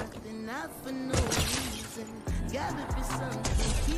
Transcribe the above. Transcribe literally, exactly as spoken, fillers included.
nothing, not for no reason. Gotta be something